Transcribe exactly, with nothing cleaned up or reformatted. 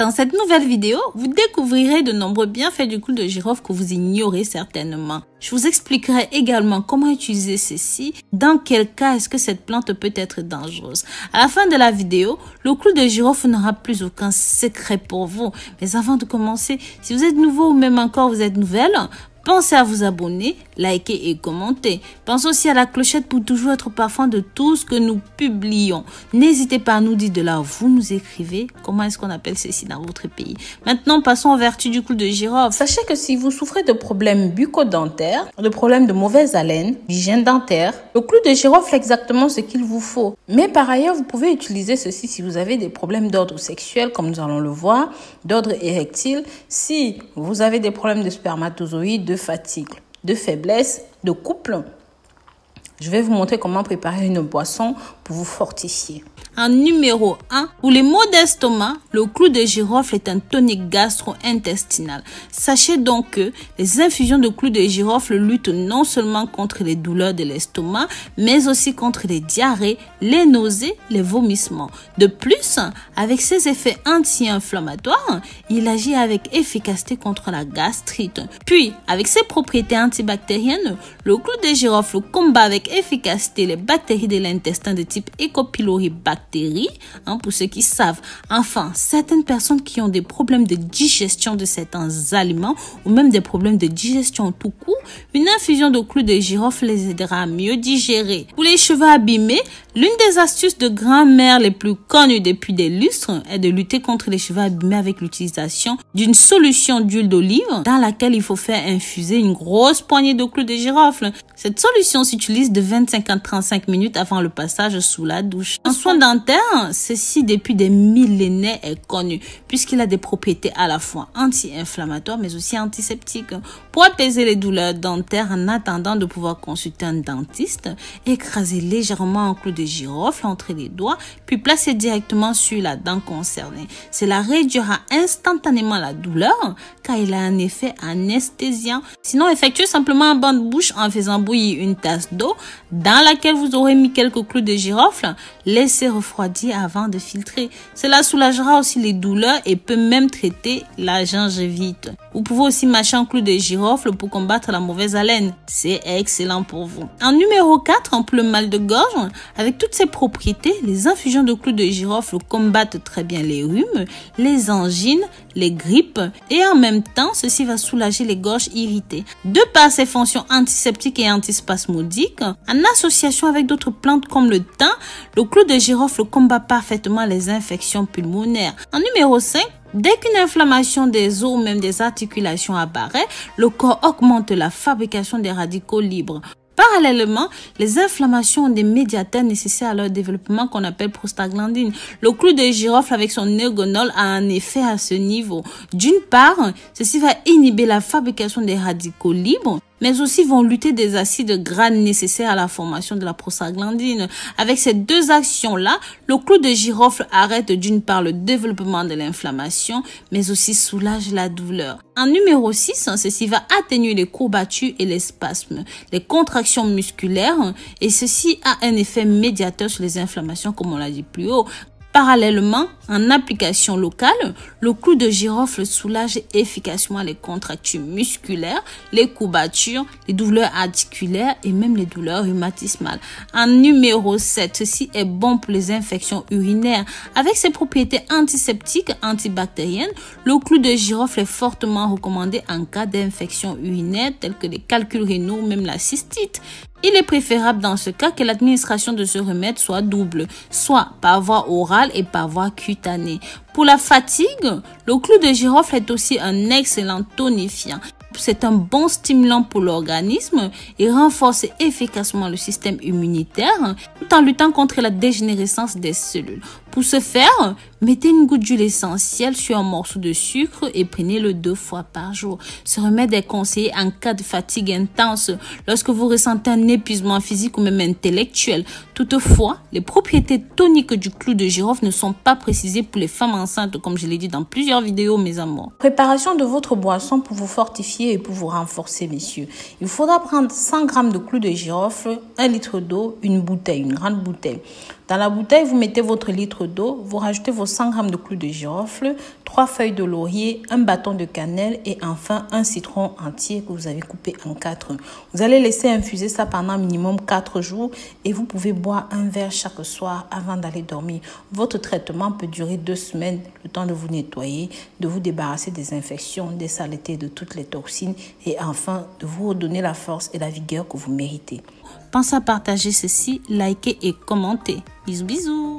Dans cette nouvelle vidéo, vous découvrirez de nombreux bienfaits du clou de girofle que vous ignorez certainement. Je vous expliquerai également comment utiliser ceci, dans quel cas est-ce que cette plante peut être dangereuse. À la fin de la vidéo, le clou de girofle n'aura plus aucun secret pour vous. Mais avant de commencer, si vous êtes nouveau ou même encore vous êtes nouvelle, pensez à vous abonner, liker et commenter. Pensez aussi à la clochette pour toujours être au parfum de tout ce que nous publions. N'hésitez pas à nous dire de là où vous nous écrivez comment est-ce qu'on appelle ceci dans votre pays. Maintenant, passons aux vertus du clou de girofle. Sachez que si vous souffrez de problèmes bucco-dentaires, de problèmes de mauvaise haleine, d'hygiène dentaire, le clou de girofle est exactement ce qu'il vous faut. Mais par ailleurs, vous pouvez utiliser ceci si vous avez des problèmes d'ordre sexuel, comme nous allons le voir, d'ordre érectile, si vous avez des problèmes de spermatozoïdes, de fatigue, de faiblesse, de couple. Je vais vous montrer comment préparer une boisson pour vous fortifier. En numéro un, pour les maux d'estomac, le clou de girofle est un tonique gastro-intestinal. Sachez donc que les infusions de clou de girofle luttent non seulement contre les douleurs de l'estomac, mais aussi contre les diarrhées, les nausées, les vomissements. De plus, avec ses effets anti-inflammatoires, il agit avec efficacité contre la gastrite. Puis, avec ses propriétés antibactériennes, le clou de girofle combat avec efficacité les bactéries de l'intestin de type E. pylori bactéries, hein, pour ceux qui savent. Enfin, certaines personnes qui ont des problèmes de digestion de certains aliments ou même des problèmes de digestion tout court, une infusion de clou de girofle les aidera à mieux digérer. Pour les cheveux abîmés, l'une des astuces de grand-mère les plus connues depuis des lustres est de lutter contre les cheveux abîmés avec l'utilisation d'une solution d'huile d'olive dans laquelle il faut faire infuser une grosse poignée de clou de girofle. Cette solution s'utilise de vingt-cinq à trente-cinq minutes avant le passage sous la douche. En soin dentaire, ceci depuis des millénaires est connu puisqu'il a des propriétés à la fois anti-inflammatoires mais aussi antiseptiques. Pour apaiser les douleurs dentaires en attendant de pouvoir consulter un dentiste, écrasez légèrement un clou de girofle entre les doigts puis placez directement sur la dent concernée. Cela réduira instantanément la douleur car il a un effet anesthésiant. Sinon, effectuez simplement un bain de bouche en faisant bouillir une tasse d'eau dans laquelle vous aurez mis quelques clous de girofle. Laissez refroidir avant de filtrer. Cela soulagera aussi les douleurs et peut même traiter la gingivite. Vous pouvez aussi mâcher un clou de girofle pour combattre la mauvaise haleine. C'est excellent pour vous. En numéro quatre, pour le mal de gorge, avec toutes ses propriétés, les infusions de clou de girofle combattent très bien les rhumes, les angines, les grippes et en même temps, ceci va soulager les gorges irritées. De par ses fonctions antiseptiques et antispasmodiques, en association avec d'autres plantes comme le thym, le clou de girofle combat parfaitement les infections pulmonaires. En numéro cinq, dès qu'une inflammation des os ou même des articulations apparaît, le corps augmente la fabrication des radicaux libres. Parallèlement, les inflammations ont des médiateurs nécessaires à leur développement qu'on appelle prostaglandine. Le clou de girofle avec son ergonol a un effet à ce niveau. D'une part, ceci va inhiber la fabrication des radicaux libres, mais aussi vont lutter des acides gras nécessaires à la formation de la prostaglandine. Avec ces deux actions-là, le clou de girofle arrête d'une part le développement de l'inflammation, mais aussi soulage la douleur. En numéro six, ceci va atténuer les courbatures et les spasmes, les contractions musculaires, et ceci a un effet médiateur sur les inflammations, comme on l'a dit plus haut. Parallèlement, en application locale, le clou de girofle soulage efficacement les contractures musculaires, les courbatures, les douleurs articulaires et même les douleurs rhumatismales. En numéro sept, ceci est bon pour les infections urinaires. Avec ses propriétés antiseptiques, antibactériennes, le clou de girofle est fortement recommandé en cas d'infections urinaires telles que les calculs rénaux ou même la cystite. Il est préférable dans ce cas que l'administration de ce remède soit double, soit par voie orale et par voie cutanée. Pour la fatigue, le clou de girofle est aussi un excellent tonifiant. C'est un bon stimulant pour l'organisme et renforce efficacement le système immunitaire tout en luttant contre la dégénérescence des cellules. Pour ce faire, mettez une goutte d'huile essentielle sur un morceau de sucre et prenez-le deux fois par jour. Ce remède est conseillé en cas de fatigue intense, lorsque vous ressentez un épuisement physique ou même intellectuel. Toutefois, les propriétés toniques du clou de girofle ne sont pas précisées pour les femmes enceintes, comme je l'ai dit dans plusieurs vidéos, mes amours. Préparation de votre boisson pour vous fortifier et pour vous renforcer, messieurs. Il faudra prendre cent grammes de clou de girofle, un litre d'eau, une bouteille, une grande bouteille. Dans la bouteille, vous mettez votre litre d'eau, vous rajoutez vos cent grammes de clou de girofle, trois feuilles de laurier, un bâton de cannelle et enfin un citron entier que vous avez coupé en quatre. Vous allez laisser infuser ça pendant minimum quatre jours et vous pouvez boire un verre chaque soir avant d'aller dormir. Votre traitement peut durer deux semaines, le temps de vous nettoyer, de vous débarrasser des infections, des saletés, de toutes les toxines et enfin de vous redonner la force et la vigueur que vous méritez. Pensez à partager ceci, liker et commenter. Bisous bisous.